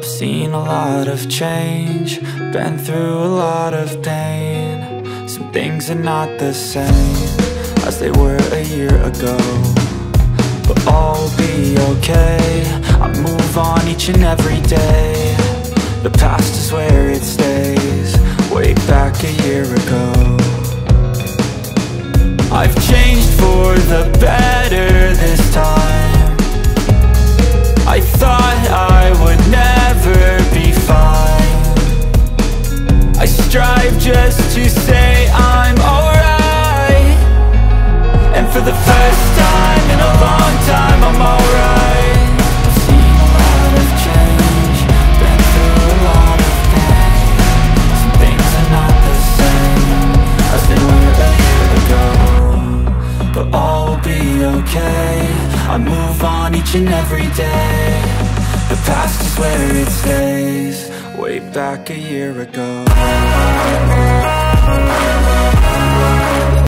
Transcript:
I've seen a lot of change, been through a lot of pain. Some things are not the same as they were a year ago, but all will be okay. I move on each and every day. The past is where it stays, way back a year ago. I've changed for the better this time. I thought I would never be fine. I strive just to say I'm alright, and for the first time in a long time I'm alright. I've seen a lot of change, been through a lot of pain. Some things are not the same as they were a year ago, but all will be okay. I move on each and every day. The past is where it stays, way back a year ago.